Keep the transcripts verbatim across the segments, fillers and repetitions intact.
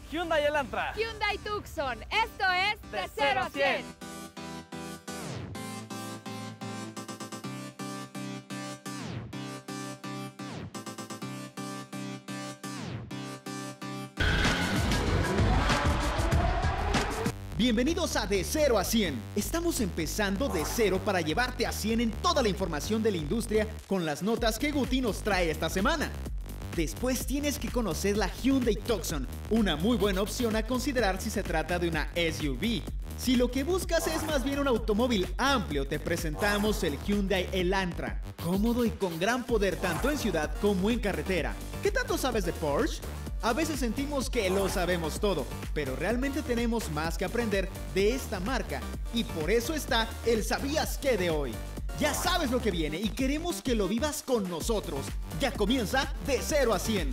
Hyundai Elantra. Hyundai Tucson. Esto es de cero a cien. Bienvenidos a De cero a cien. Estamos empezando de cero para llevarte a cien en toda la información de la industria con las notas que Guti nos trae esta semana. Después tienes que conocer la Hyundai Tucson, una muy buena opción a considerar si se trata de una S U V. Si lo que buscas es más bien un automóvil amplio, te presentamos el Hyundai Elantra, cómodo y con gran poder tanto en ciudad como en carretera. ¿Qué tanto sabes de Porsche? A veces sentimos que lo sabemos todo, pero realmente tenemos más que aprender de esta marca y por eso está el ¿Sabías qué? De hoy. Ya sabes lo que viene y queremos que lo vivas con nosotros. Ya comienza De cero a cien.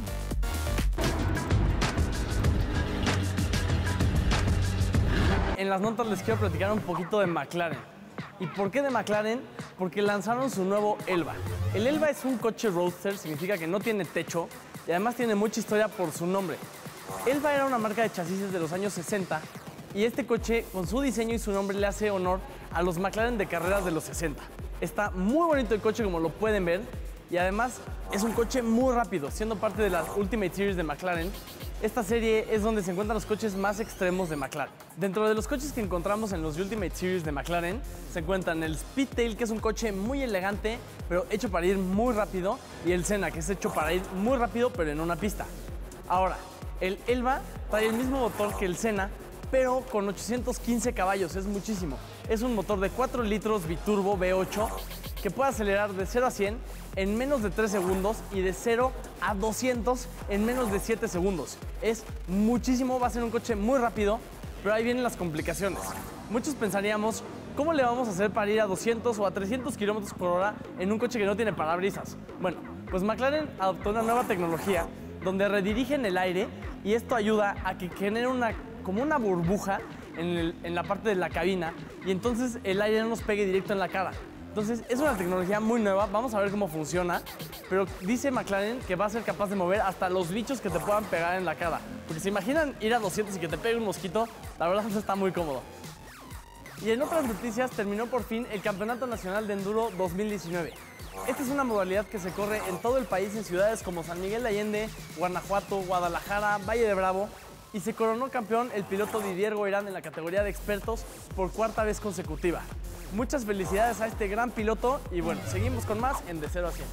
En las notas les quiero platicar un poquito de McLaren. ¿Y por qué de McLaren? Porque lanzaron su nuevo Elva. El Elva es un coche roadster, significa que no tiene techo y además tiene mucha historia por su nombre. Elva era una marca de chasis de los años sesenta y este coche, con su diseño y su nombre, le hace honor a los McLaren de carreras de los sesenta. Está muy bonito el coche, como lo pueden ver, y además es un coche muy rápido, siendo parte de las Ultimate Series de McLaren. Esta serie es donde se encuentran los coches más extremos de McLaren. Dentro de los coches que encontramos en los Ultimate Series de McLaren se encuentran el Speedtail, que es un coche muy elegante, pero hecho para ir muy rápido, y el Senna, que es hecho para ir muy rápido, pero en una pista. Ahora, el Elva trae el mismo motor que el Senna, pero con ochocientos quince caballos, es muchísimo. Es un motor de cuatro litros biturbo V ocho que puede acelerar de cero a cien en menos de tres segundos y de cero a doscientos en menos de siete segundos. Es muchísimo, va a ser un coche muy rápido, pero ahí vienen las complicaciones. Muchos pensaríamos, ¿cómo le vamos a hacer para ir a doscientos o a trescientos kilómetros por hora en un coche que no tiene parabrisas? Bueno, pues McLaren adoptó una nueva tecnología donde redirigen el aire y esto ayuda a que genere una, como una burbuja en, el, en la parte de la cabina y entonces el aire no nos pegue directo en la cara. Entonces es una tecnología muy nueva, vamos a ver cómo funciona, pero dice McLaren que va a ser capaz de mover hasta los bichos que te puedan pegar en la cara. Porque se imaginan ir a doscientos y que te pegue un mosquito, la verdad eso está muy cómodo. Y en otras noticias terminó por fin el Campeonato Nacional de Enduro dos mil diecinueve. Esta es una modalidad que se corre en todo el país en ciudades como San Miguel de Allende, Guanajuato, Guadalajara, Valle de Bravo, y se coronó campeón el piloto Didier Goirán en la categoría de expertos por cuarta vez consecutiva. Muchas felicidades a este gran piloto y bueno, seguimos con más en De cero a cien.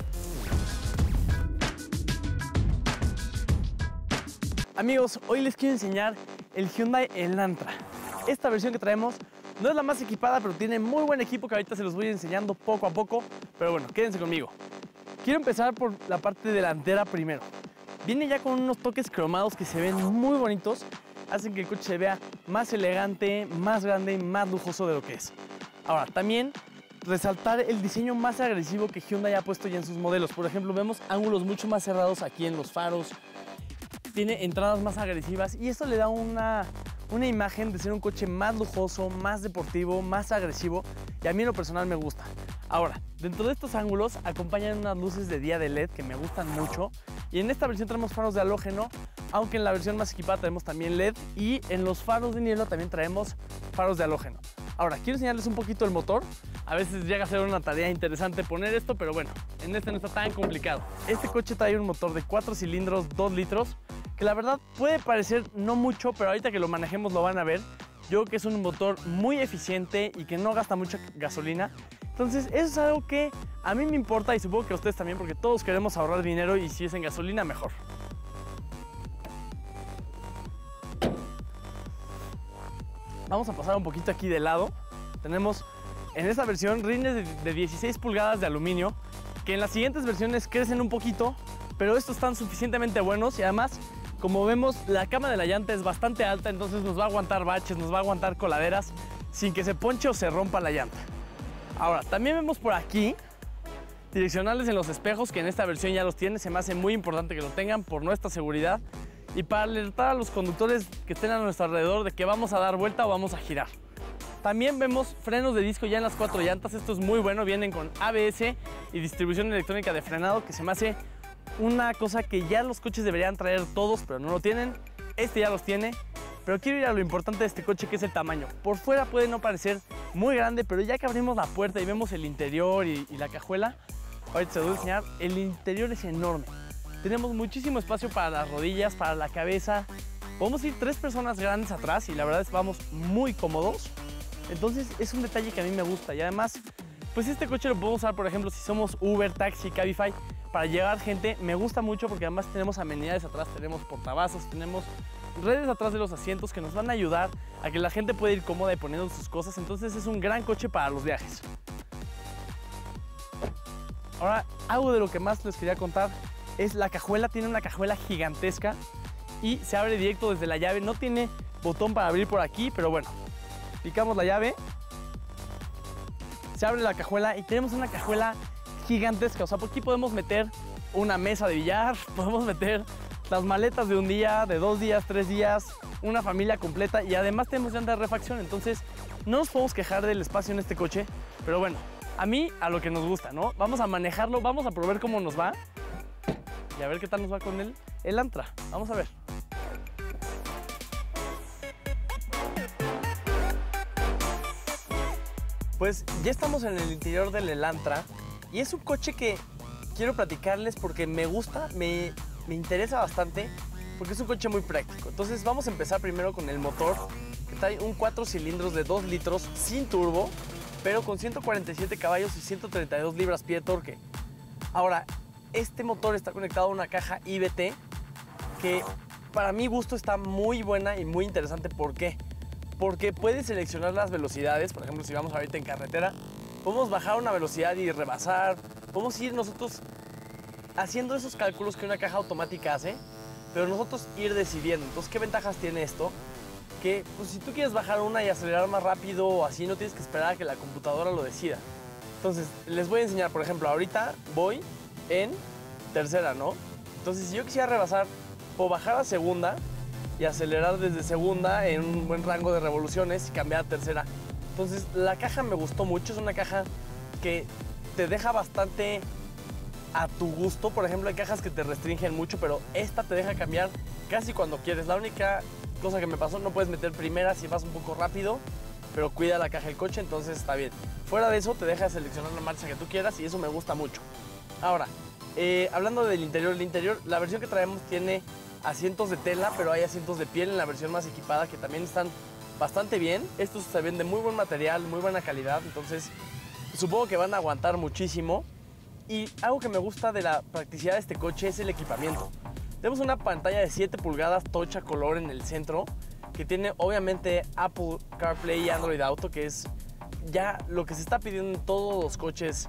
Amigos, hoy les quiero enseñar el Hyundai Elantra. Esta versión que traemos no es la más equipada, pero tiene muy buen equipo que ahorita se los voy enseñando poco a poco. Pero bueno, quédense conmigo. Quiero empezar por la parte delantera primero. Viene ya con unos toques cromados que se ven muy bonitos, hacen que el coche se vea más elegante, más grande y más lujoso de lo que es. Ahora, también resaltar el diseño más agresivo que Hyundai ha puesto ya en sus modelos. Por ejemplo, vemos ángulos mucho más cerrados aquí en los faros, tiene entradas más agresivas y esto le da una, una imagen de ser un coche más lujoso, más deportivo, más agresivo y a mí en lo personal me gusta. Ahora, dentro de estos ángulos acompañan unas luces de día de L E D que me gustan mucho y en esta versión tenemos faros de halógeno, aunque en la versión más equipada tenemos también L E D y en los faros de niebla también traemos faros de halógeno. Ahora, quiero enseñarles un poquito el motor. A veces llega a ser una tarea interesante poner esto, pero bueno, en este no está tan complicado. Este coche trae un motor de cuatro cilindros, dos litros, que la verdad puede parecer no mucho, pero ahorita que lo manejemos lo van a ver. Yo creo que es un motor muy eficiente y que no gasta mucha gasolina. Entonces, eso es algo que a mí me importa y supongo que a ustedes también, porque todos queremos ahorrar dinero y si es en gasolina, mejor. Vamos a pasar un poquito aquí de lado. Tenemos en esta versión rines de dieciséis pulgadas de aluminio, que en las siguientes versiones crecen un poquito, pero estos están suficientemente buenos y además, como vemos, la cama de la llanta es bastante alta, entonces nos va a aguantar baches, nos va a aguantar coladeras, sin que se ponche o se rompa la llanta. Ahora, también vemos por aquí direccionales en los espejos, que en esta versión ya los tiene, se me hace muy importante que lo tengan por nuestra seguridad. Y para alertar a los conductores que estén a nuestro alrededor de que vamos a dar vuelta o vamos a girar. También vemos frenos de disco ya en las cuatro llantas, esto es muy bueno, vienen con A B S y distribución electrónica de frenado, que se me hace una cosa que ya los coches deberían traer todos, pero no lo tienen. este ya los tiene, pero quiero ir a lo importante de este coche, que es el tamaño. Por fuera puede no parecer muy grande, pero ya que abrimos la puerta y vemos el interior y, y la cajuela, ahorita se los voy a enseñar, el interior es enorme. Tenemos muchísimo espacio para las rodillas, para la cabeza. Podemos ir tres personas grandes atrás y la verdad es que vamos muy cómodos. Entonces es un detalle que a mí me gusta y además, pues este coche lo podemos usar, por ejemplo, si somos Uber, Taxi, Cabify, para llevar gente. Me gusta mucho porque además tenemos amenidades atrás, tenemos portavasos, tenemos redes atrás de los asientos que nos van a ayudar a que la gente pueda ir cómoda y poniendo sus cosas. Entonces es un gran coche para los viajes. Ahora, algo de lo que más les quería contar es la cajuela. Tiene una cajuela gigantesca y se abre directo desde la llave. No tiene botón para abrir por aquí, pero bueno, picamos la llave, se abre la cajuela y tenemos una cajuela gigantesca. O sea, por aquí podemos meter una mesa de billar, podemos meter las maletas de un día, de dos días, tres días, una familia completa y además tenemos llanta de refacción. Entonces no nos podemos quejar del espacio en este coche, pero bueno, a mí a lo que nos gusta, ¿no? Vamos a manejarlo, vamos a probar cómo nos va y a ver qué tal nos va con el, el Antra. Vamos a ver. Pues ya estamos en el interior del Elantra y es un coche que quiero platicarles porque me gusta, me, me interesa bastante porque es un coche muy práctico. Entonces vamos a empezar primero con el motor, que trae un cuatro cilindros de dos litros sin turbo, pero con ciento cuarenta y siete caballos y ciento treinta y dos libras-pie de torque. Ahora, este motor está conectado a una caja I B T que para mi gusto está muy buena y muy interesante. ¿Por qué? Porque puedes seleccionar las velocidades. Por ejemplo, si vamos ahorita en carretera, podemos bajar una velocidad y rebasar. Podemos ir nosotros haciendo esos cálculos que una caja automática hace, pero nosotros ir decidiendo. Entonces, ¿qué ventajas tiene esto? Que pues, si tú quieres bajar una y acelerar más rápido o así, no tienes que esperar a que la computadora lo decida. Entonces, les voy a enseñar, por ejemplo, ahorita voy en tercera, ¿no? Entonces, si yo quisiera rebasar, puedo bajar a segunda y acelerar desde segunda en un buen rango de revoluciones y cambiar a tercera. Entonces, la caja me gustó mucho. Es una caja que te deja bastante a tu gusto. Por ejemplo, hay cajas que te restringen mucho, pero esta te deja cambiar casi cuando quieres. La única cosa que me pasó, no puedes meter primera si vas un poco rápido, pero cuida la caja del coche, entonces está bien. Fuera de eso, te deja seleccionar la marcha que tú quieras y eso me gusta mucho. Ahora, eh, hablando del interior, el interior, la versión que traemos tiene asientos de tela, pero hay asientos de piel en la versión más equipada que también están bastante bien. Estos se ven de muy buen material, muy buena calidad, entonces supongo que van a aguantar muchísimo. Y algo que me gusta de la practicidad de este coche es el equipamiento. Tenemos una pantalla de siete pulgadas touch a color en el centro, que tiene obviamente Apple CarPlay y Android Auto, que es ya lo que se está pidiendo en todos los coches.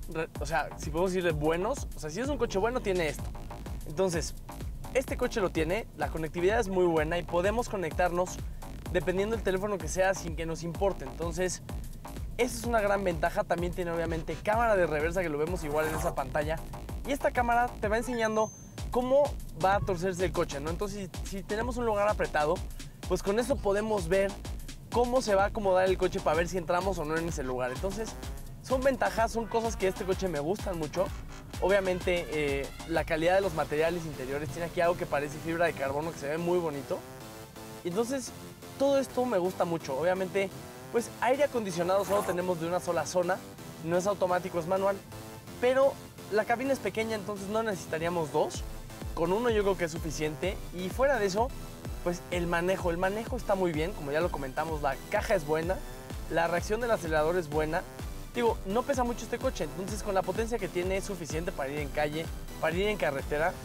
O sea, si podemos decir buenos, o sea, si es un coche bueno, tiene esto. Entonces, este coche lo tiene, la conectividad es muy buena y podemos conectarnos dependiendo del teléfono que sea sin que nos importe. Entonces, esa es una gran ventaja. También tiene obviamente cámara de reversa, que lo vemos igual en esa pantalla. Y esta cámara te va enseñando cómo va a torcerse el coche, ¿no? Entonces, si, si tenemos un lugar apretado, pues con eso podemos ver cómo se va a acomodar el coche para ver si entramos o no en ese lugar. Entonces, son ventajas, son cosas que este coche me gustan mucho. Obviamente, eh, la calidad de los materiales interiores. Tiene aquí algo que parece fibra de carbono que se ve muy bonito. Y entonces, todo esto me gusta mucho. Obviamente, pues aire acondicionado solo tenemos de una sola zona. No es automático, es manual. Pero la cabina es pequeña, entonces no necesitaríamos dos. Con uno yo creo que es suficiente. Y fuera de eso, pues el manejo. El manejo está muy bien, como ya lo comentamos. La caja es buena, la reacción del acelerador es buena. Digo, no pesa mucho este coche, entonces con la potencia que tiene es suficiente para ir en calle, para ir en carretera.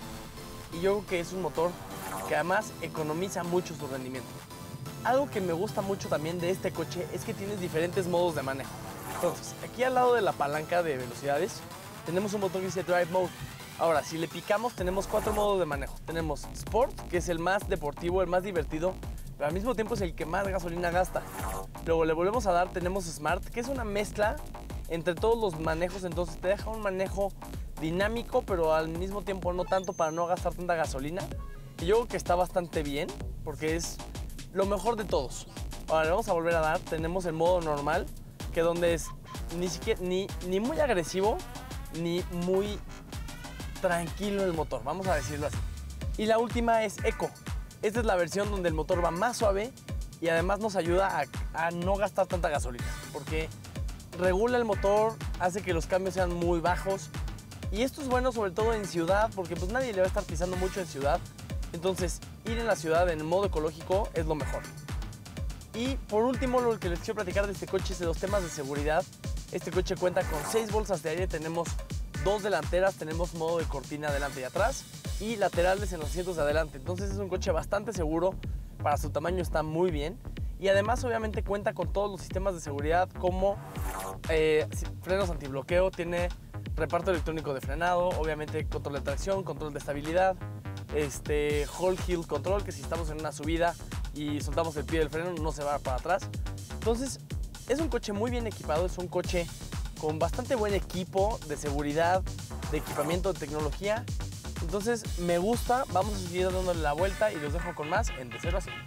Y yo creo que es un motor que además economiza mucho su rendimiento. Algo que me gusta mucho también de este coche es que tienes diferentes modos de manejo. Entonces, aquí al lado de la palanca de velocidades tenemos un botón que dice Drive Mode. Ahora, si le picamos, tenemos cuatro modos de manejo. Tenemos Sport, que es el más deportivo, el más divertido, pero al mismo tiempo es el que más gasolina gasta. Luego le volvemos a dar, tenemos Smart, que es una mezcla entre todos los manejos. Entonces te deja un manejo dinámico, pero al mismo tiempo no tanto para no gastar tanta gasolina. Y yo creo que está bastante bien, porque es lo mejor de todos. Ahora le vamos a volver a dar, tenemos el modo normal, que donde es ni, siquiera, ni, ni muy agresivo, ni muy tranquilo el motor, vamos a decirlo así. Y la última es Eco, Esta es la versión donde el motor va más suave y además nos ayuda a, a no gastar tanta gasolina, porque regula el motor, hace que los cambios sean muy bajos. Y esto es bueno sobre todo en ciudad, porque pues nadie le va a estar pisando mucho en ciudad. Entonces, ir en la ciudad en modo ecológico es lo mejor. Y por último, lo que les quiero platicar de este coche es de los temas de seguridad. Este coche cuenta con seis bolsas de aire, tenemos dos delanteras, tenemos modo de cortina adelante y atrás y laterales en los asientos de adelante. Entonces es un coche bastante seguro, para su tamaño está muy bien. Y además obviamente cuenta con todos los sistemas de seguridad como eh, frenos antibloqueo, tiene reparto electrónico de frenado, obviamente control de tracción, control de estabilidad, este, hold hill control, que si estamos en una subida y soltamos el pie del freno no se va para atrás. Entonces es un coche muy bien equipado, es un coche con bastante buen equipo de seguridad, de equipamiento, de tecnología. Entonces me gusta, vamos a seguir dándole la vuelta y los dejo con más en De Cero a Cien.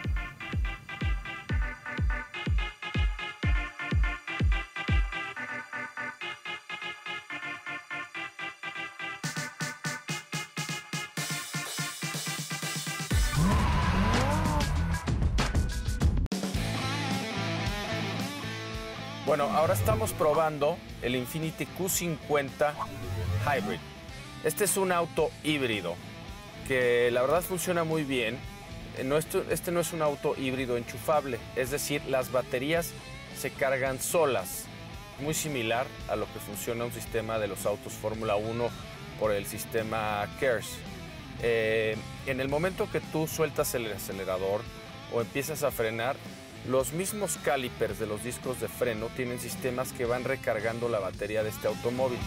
Bueno, ahora estamos probando el Infiniti Q cincuenta Hybrid. Este es un auto híbrido que la verdad funciona muy bien. Este no es un auto híbrido enchufable, es decir, las baterías se cargan solas, muy similar a lo que funciona un sistema de los autos Fórmula uno por el sistema KERS. Eh, en el momento que tú sueltas el acelerador o empiezas a frenar, los mismos calipers de los discos de freno tienen sistemas que van recargando la batería de este automóvil.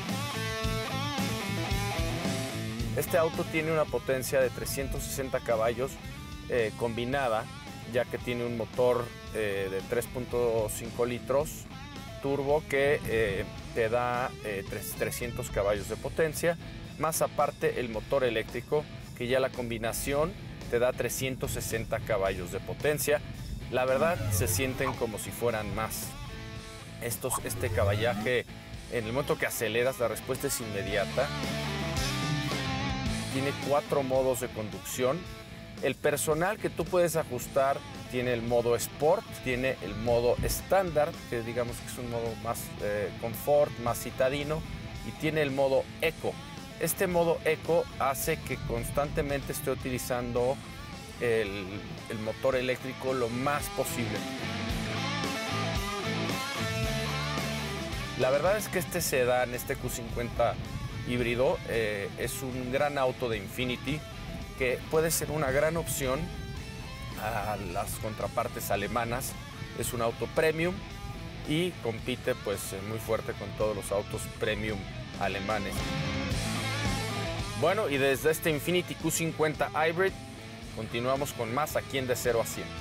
Este auto tiene una potencia de trescientos sesenta caballos eh, combinada, ya que tiene un motor eh, de tres punto cinco litros turbo que eh, te da eh, trescientos caballos de potencia, más aparte el motor eléctrico, que ya la combinación te da trescientos sesenta caballos de potencia. La verdad, se sienten como si fueran más. Estos, este caballaje, en el momento que aceleras, la respuesta es inmediata. Tiene cuatro modos de conducción. El personal que tú puedes ajustar tiene el modo Sport, tiene el modo estándar, que digamos que es un modo más eh, confort, más citadino, y tiene el modo Eco. Este modo Eco hace que constantemente esté utilizando El, el motor eléctrico lo más posible. La verdad es que este sedán, este Q cincuenta híbrido, eh, es un gran auto de Infiniti que puede ser una gran opción a las contrapartes alemanas. Es un auto premium y compite pues muy fuerte con todos los autos premium alemanes. Bueno, y desde este Infiniti Q cincuenta Hybrid continuamos con más aquí en De Cero a Cien.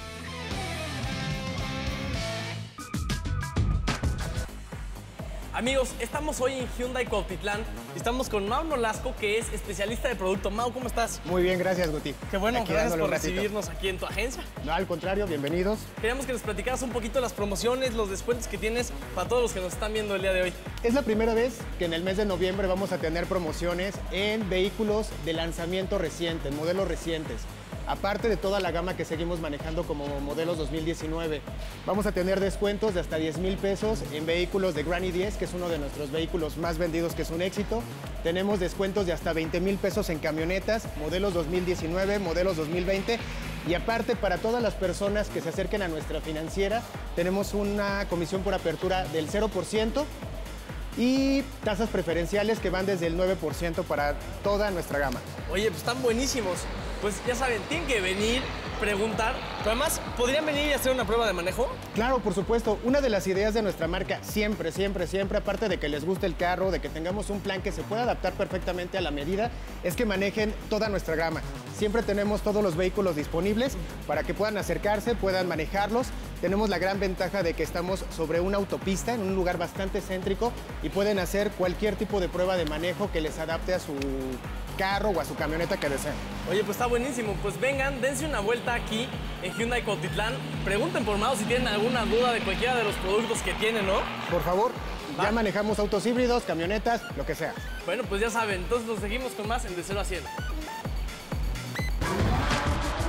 Amigos, estamos hoy en Hyundai Cuautitlán y estamos con Mau Nolasco, que es especialista de producto. Mau, ¿cómo estás? Muy bien, gracias, Guti. Qué bueno, Aquí gracias por dándole un ratito. recibirnos aquí en tu agencia. No, al contrario, bienvenidos. Queríamos que nos platicaras un poquito las promociones, los descuentos que tienes para todos los que nos están viendo el día de hoy. Es la primera vez que en el mes de noviembre vamos a tener promociones en vehículos de lanzamiento reciente, en modelos recientes. Aparte de toda la gama que seguimos manejando como modelos dos mil diecinueve. Vamos a tener descuentos de hasta diez mil pesos en vehículos de Granny diez, que es uno de nuestros vehículos más vendidos, que es un éxito. Tenemos descuentos de hasta veinte mil pesos en camionetas, modelos dos mil diecinueve, modelos dos mil veinte. Y aparte, para todas las personas que se acerquen a nuestra financiera, tenemos una comisión por apertura del cero por ciento y tasas preferenciales que van desde el nueve por ciento para toda nuestra gama. Oye, pues están buenísimos. Pues ya saben, tienen que venir, preguntar, pero además, ¿podrían venir y hacer una prueba de manejo? Claro, por supuesto. Una de las ideas de nuestra marca, siempre, siempre, siempre, aparte de que les guste el carro, de que tengamos un plan que se pueda adaptar perfectamente a la medida, es que manejen toda nuestra gama. Siempre tenemos todos los vehículos disponibles para que puedan acercarse, puedan manejarlos. Tenemos la gran ventaja de que estamos sobre una autopista, en un lugar bastante céntrico, y pueden hacer cualquier tipo de prueba de manejo que les adapte a su carro o a su camioneta que deseen. Oye, pues está buenísimo. Pues vengan, dense una vuelta aquí en Hyundai Cuautitlán. Pregunten por Mau si tienen alguna duda de cualquiera de los productos que tienen, ¿no? Por favor, Va. ya manejamos autos híbridos, camionetas, lo que sea. Bueno, pues ya saben. Entonces nos seguimos con más en De Cero a Cien.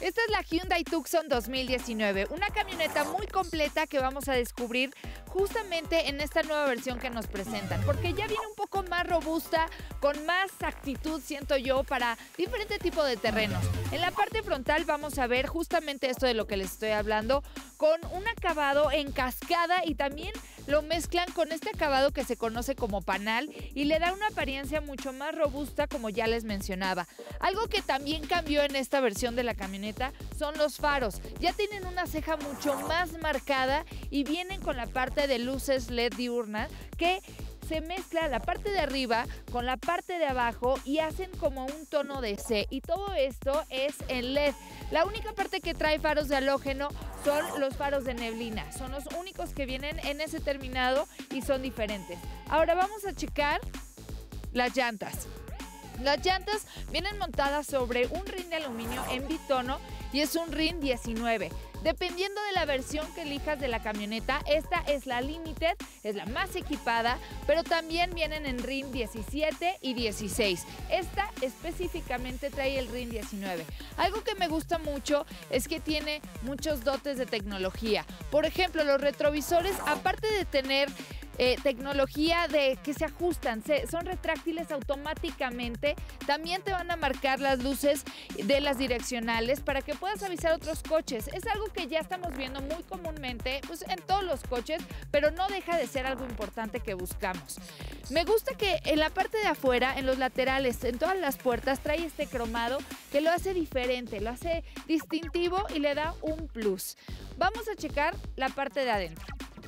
Esta es la Hyundai Tucson dos mil diecinueve, una camioneta muy completa que vamos a descubrir justamente en esta nueva versión que nos presentan, porque ya viene un poco más robusta, con más actitud, siento yo, para diferente tipo de terrenos. En la parte frontal vamos a ver justamente esto de lo que les estoy hablando, con un acabado en cascada y también lo mezclan con este acabado que se conoce como panal y le da una apariencia mucho más robusta, como ya les mencionaba. Algo que también cambió en esta versión de la camioneta son los faros. Ya tienen una ceja mucho más marcada y vienen con la parte de luces L E D diurna que se mezcla la parte de arriba con la parte de abajo y hacen como un tono de C, y todo esto es en L E D. La única parte que trae faros de halógeno son los faros de neblina, son los únicos que vienen en ese terminado y son diferentes. Ahora vamos a checar las llantas. Las llantas vienen montadas sobre un rin de aluminio en bitono y es un rin diecinueve. Dependiendo de la versión que elijas de la camioneta, esta es la Limited, es la más equipada, pero también vienen en rin diecisiete y dieciséis. Esta específicamente trae el rin diecinueve. Algo que me gusta mucho es que tiene muchos dotes de tecnología. Por ejemplo, los retrovisores, aparte de tener Eh, tecnología de que se ajustan, se, son retráctiles automáticamente, también te van a marcar las luces de las direccionales para que puedas avisar a otros coches. Es algo que ya estamos viendo muy comúnmente pues, en todos los coches, pero no deja de ser algo importante que buscamos. Me gusta que en la parte de afuera, en los laterales, en todas las puertas, trae este cromado que lo hace diferente, lo hace distintivo y le da un plus. Vamos a checar la parte de adentro.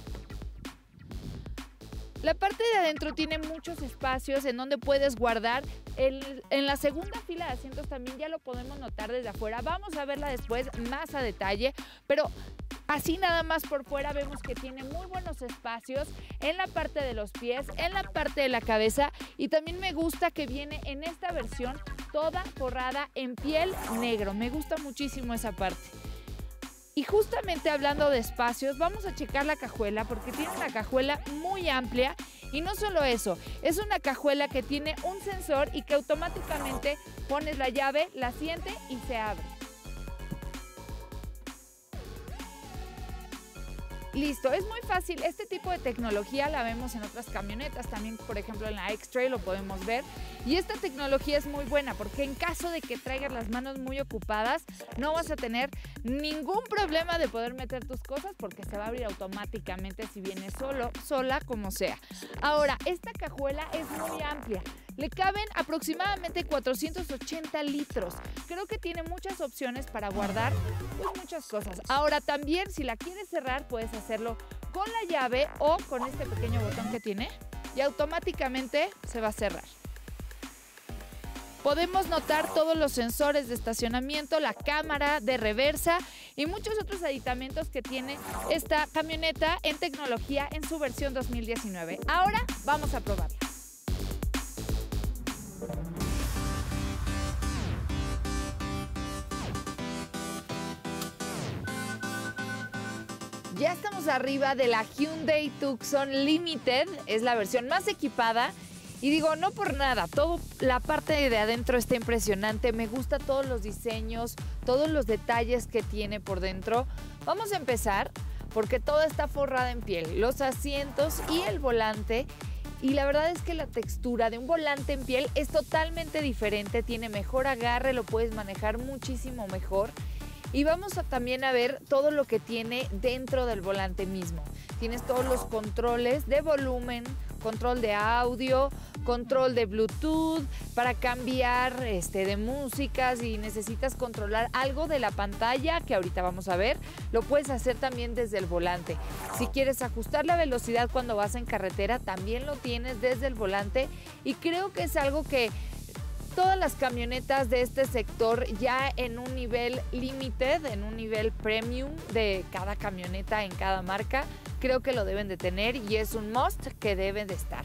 La parte de adentro tiene muchos espacios en donde puedes guardar. El, en la segunda fila de asientos también ya lo podemos notar desde afuera. Vamos a verla después más a detalle, pero así nada más por fuera vemos que tiene muy buenos espacios en la parte de los pies, en la parte de la cabeza, y también me gusta que viene en esta versión toda forrada en piel negro. Me gusta muchísimo esa parte. Y justamente hablando de espacios, vamos a checar la cajuela porque tiene una cajuela muy amplia y no solo eso, es una cajuela que tiene un sensor y que automáticamente pones la llave, la siente y se abre. Listo, es muy fácil. Este tipo de tecnología la vemos en otras camionetas, también por ejemplo en la X-Trail lo podemos ver. Y esta tecnología es muy buena porque en caso de que traigas las manos muy ocupadas, no vas a tener ningún problema de poder meter tus cosas porque se va a abrir automáticamente si vienes solo, sola, como sea. Ahora, esta cajuela es muy amplia. Le caben aproximadamente cuatrocientos ochenta litros. Creo que tiene muchas opciones para guardar pues, muchas cosas. Ahora también, si la quieres cerrar, puedes hacerlo con la llave o con este pequeño botón que tiene y automáticamente se va a cerrar. Podemos notar todos los sensores de estacionamiento, la cámara de reversa y muchos otros aditamentos que tiene esta camioneta en tecnología en su versión dos mil diecinueve. Ahora vamos a probarla. Ya estamos arriba de la Hyundai Tucson Limited, es la versión más equipada. Y digo, no por nada, toda la parte de adentro está impresionante, me gusta todos los diseños, todos los detalles que tiene por dentro. Vamos a empezar porque toda está forrada en piel, los asientos y el volante. Y la verdad es que la textura de un volante en piel es totalmente diferente, tiene mejor agarre, lo puedes manejar muchísimo mejor. Y vamos a también a ver todo lo que tiene dentro del volante mismo. Tienes todos los controles de volumen, control de audio, control de Bluetooth, para cambiar este, de música. Si necesitas controlar algo de la pantalla, que ahorita vamos a ver, lo puedes hacer también desde el volante. Si quieres ajustar la velocidad cuando vas en carretera, también lo tienes desde el volante. Y creo que es algo que todas las camionetas de este sector ya en un nivel limited, en un nivel premium de cada camioneta en cada marca, creo que lo deben de tener y es un must que deben de estar.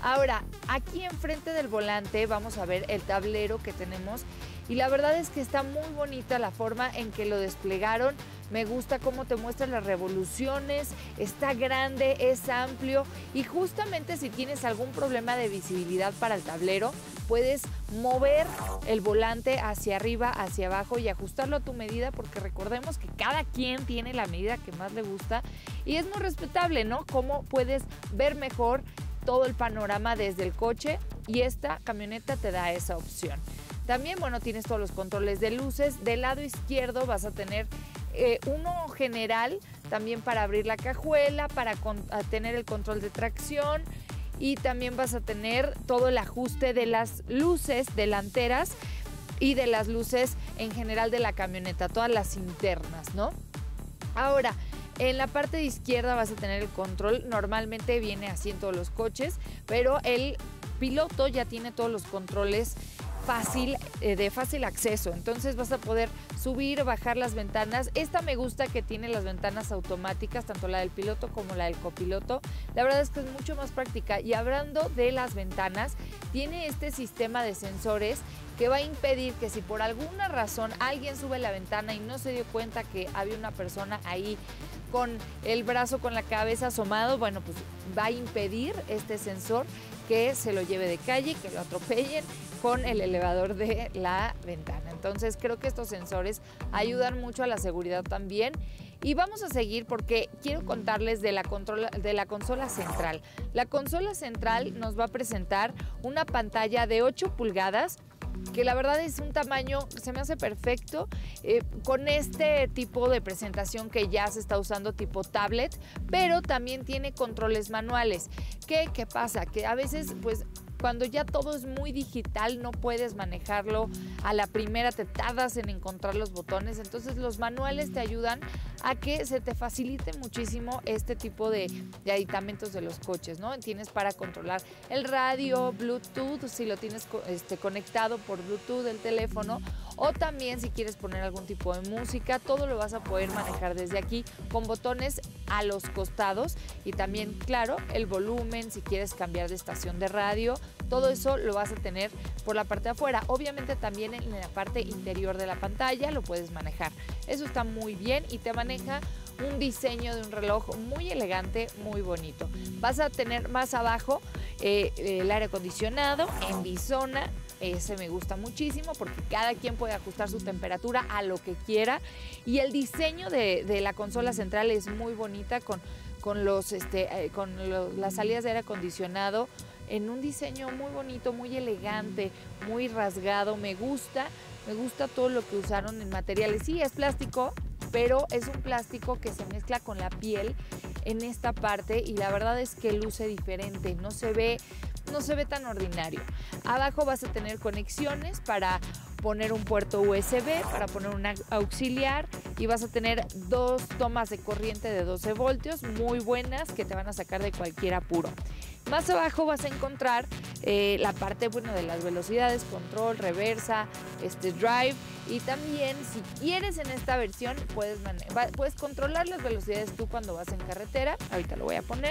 Ahora, aquí enfrente del volante vamos a ver el tablero que tenemos y la verdad es que está muy bonita la forma en que lo desplegaron. Me gusta cómo te muestra las revoluciones, está grande, es amplio y justamente si tienes algún problema de visibilidad para el tablero, puedes mover el volante hacia arriba, hacia abajo y ajustarlo a tu medida porque recordemos que cada quien tiene la medida que más le gusta y es muy respetable, ¿no? Cómo puedes ver mejor todo el panorama desde el coche y esta camioneta te da esa opción. También, bueno, tienes todos los controles de luces. Del lado izquierdo vas a tener eh, uno general también para abrir la cajuela, para con, tener el control de tracción y también vas a tener todo el ajuste de las luces delanteras y de las luces en general de la camioneta, todas las internas, ¿no? Ahora, en la parte de izquierda vas a tener el control, normalmente viene así en todos los coches, pero el piloto ya tiene todos los controles fácil, eh, de fácil acceso, entonces vas a poder subir, bajar las ventanas. Esta me gusta que tiene las ventanas automáticas, tanto la del piloto como la del copiloto. La verdad es que es mucho más práctica y hablando de las ventanas, tiene este sistema de sensores que va a impedir que si por alguna razón alguien sube la ventana y no se dio cuenta que había una persona ahí con el brazo, con la cabeza asomado, bueno, pues va a impedir este sensor que se lo lleve de calle, que lo atropellen con el elevador de la ventana. Entonces creo que estos sensores ayudan mucho a la seguridad también. Y vamos a seguir porque quiero contarles de la, control, de la consola central. La consola central nos va a presentar una pantalla de ocho pulgadas que la verdad es un tamaño, se me hace perfecto, eh, con este tipo de presentación que ya se está usando tipo tablet, pero también tiene controles manuales. ¿Qué, qué pasa? Que a veces, pues, cuando ya todo es muy digital, no puedes manejarlo a la primera, te tardas en encontrar los botones, entonces los manuales te ayudan a que se te facilite muchísimo este tipo de, de aditamentos de los coches, ¿no? Tienes para controlar el radio, Bluetooth, si lo tienes este, conectado por Bluetooth el teléfono, o también si quieres poner algún tipo de música, todo lo vas a poder manejar desde aquí con botones a los costados y también, claro, el volumen, si quieres cambiar de estación de radio, todo eso lo vas a tener por la parte de afuera. Obviamente también en la parte interior de la pantalla lo puedes manejar. Eso está muy bien y te maneja un diseño de un reloj muy elegante, muy bonito. Vas a tener más abajo eh, el aire acondicionado en bisona. Ese me gusta muchísimo porque cada quien puede ajustar su temperatura a lo que quiera y el diseño de, de la consola central es muy bonita con, con, los, este, eh, con lo, las salidas de aire acondicionado en un diseño muy bonito, muy elegante, muy rasgado. Me gusta, me gusta todo lo que usaron en materiales. Sí, es plástico, pero es un plástico que se mezcla con la piel en esta parte y la verdad es que luce diferente, no se ve, no se ve tan ordinario. Abajo vas a tener conexiones para poner un puerto U S B, para poner un auxiliar y vas a tener dos tomas de corriente de doce voltios muy buenas que te van a sacar de cualquier apuro. Más abajo vas a encontrar eh, la parte, bueno, de las velocidades, control, reversa, este drive y también si quieres en esta versión puedes, puedes controlar las velocidades tú cuando vas en carretera. Ahorita lo voy a poner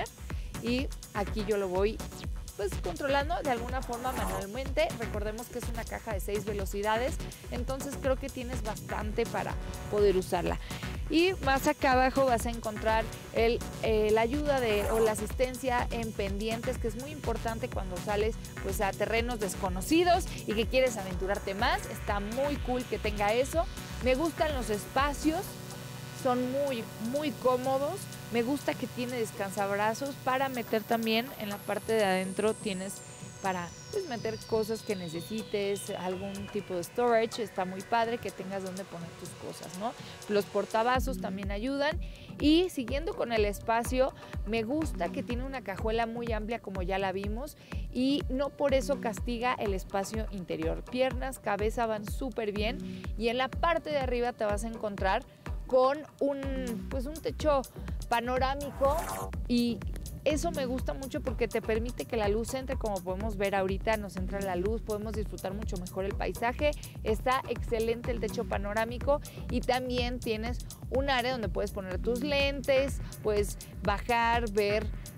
y aquí yo lo voy pues controlando de alguna forma manualmente. Recordemos que es una caja de seis velocidades, entonces creo que tienes bastante para poder usarla. Y más acá abajo vas a encontrar el, eh, la ayuda de, o la asistencia en pendientes, que es muy importante cuando sales pues, a terrenos desconocidos y que quieres aventurarte más. Está muy cool que tenga eso. Me gustan los espacios, son muy, muy cómodos. Me gusta que tiene descansabrazos para meter también en la parte de adentro, tienes para pues, meter cosas que necesites, algún tipo de storage, está muy padre que tengas donde poner tus cosas, ¿no? Los portavasos también ayudan y siguiendo con el espacio, me gusta que tiene una cajuela muy amplia como ya la vimos y no por eso castiga el espacio interior. Piernas, cabeza van súper bien y en la parte de arriba te vas a encontrar con un, pues un techo panorámico y eso me gusta mucho porque te permite que la luz entre, como podemos ver ahorita nos entra la luz, podemos disfrutar mucho mejor el paisaje, está excelente el techo panorámico y también tienes un área donde puedes poner tus lentes, puedes bajar, ver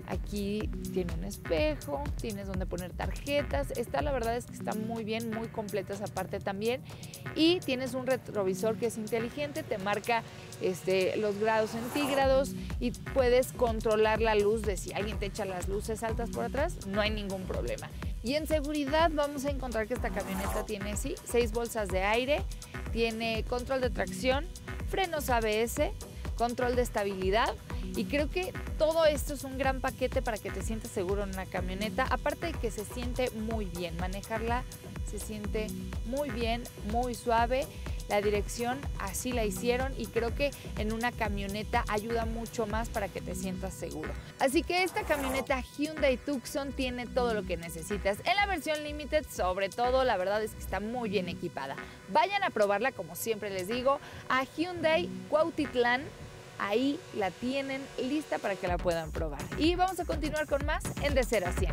Aquí tiene un espejo, tienes donde poner tarjetas. Esta la verdad es que está muy bien, muy completa esa parte también. Y tienes un retrovisor que es inteligente, te marca este, los grados centígrados y puedes controlar la luz de si alguien te echa las luces altas por atrás, no hay ningún problema. Y en seguridad vamos a encontrar que esta camioneta tiene, sí, seis bolsas de aire, tiene control de tracción, frenos A B S, control de estabilidad y creo que todo esto es un gran paquete para que te sientas seguro en una camioneta, aparte de que se siente muy bien, manejarla se siente muy bien, muy suave. La dirección así la hicieron y creo que en una camioneta ayuda mucho más para que te sientas seguro. Así que esta camioneta Hyundai Tucson tiene todo lo que necesitas. En la versión Limited, sobre todo, la verdad es que está muy bien equipada. Vayan a probarla, como siempre les digo, a Hyundai Cuautitlán. Ahí la tienen lista para que la puedan probar. Y vamos a continuar con más en De cero a cien.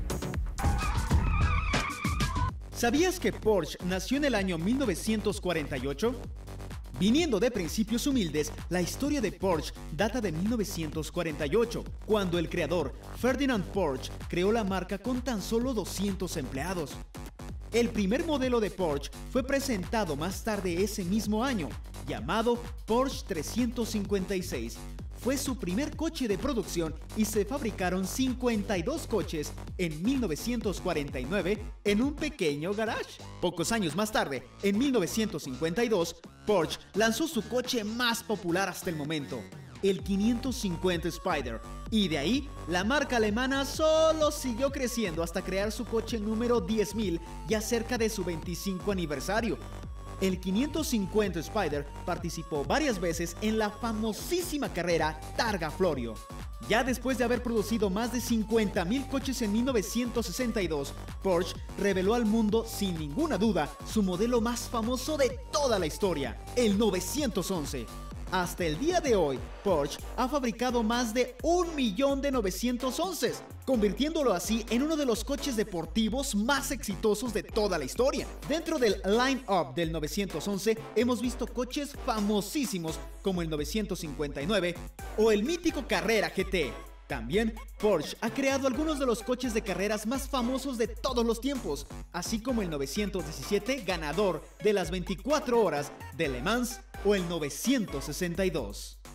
¿Sabías que Porsche nació en el año mil novecientos cuarenta y ocho? Viniendo de principios humildes, la historia de Porsche data de mil novecientos cuarenta y ocho, cuando el creador Ferdinand Porsche creó la marca con tan solo doscientos empleados. El primer modelo de Porsche fue presentado más tarde ese mismo año, llamado Porsche trescientos cincuenta y seis. Fue su primer coche de producción y se fabricaron cincuenta y dos coches en mil novecientos cuarenta y nueve en un pequeño garage. Pocos años más tarde, en mil novecientos cincuenta y dos, Porsche lanzó su coche más popular hasta el momento, el quinientos cincuenta Spider, y de ahí la marca alemana solo siguió creciendo hasta crear su coche número diez mil ya cerca de su veinticinco aniversario. El quinientos cincuenta Spider participó varias veces en la famosísima carrera Targa Florio. Ya después de haber producido más de cincuenta mil coches en mil novecientos sesenta y dos, Porsche reveló al mundo sin ninguna duda su modelo más famoso de toda la historia, el novecientos once. Hasta el día de hoy, Porsche ha fabricado más de un millón de novecientos once, convirtiéndolo así en uno de los coches deportivos más exitosos de toda la historia. Dentro del line-up del novecientos once hemos visto coches famosísimos como el novecientos cincuenta y nueve o el mítico Carrera G T. También Porsche ha creado algunos de los coches de carreras más famosos de todos los tiempos, así como el novecientos diecisiete ganador de las veinticuatro horas de Le Mans o el novecientos sesenta y dos.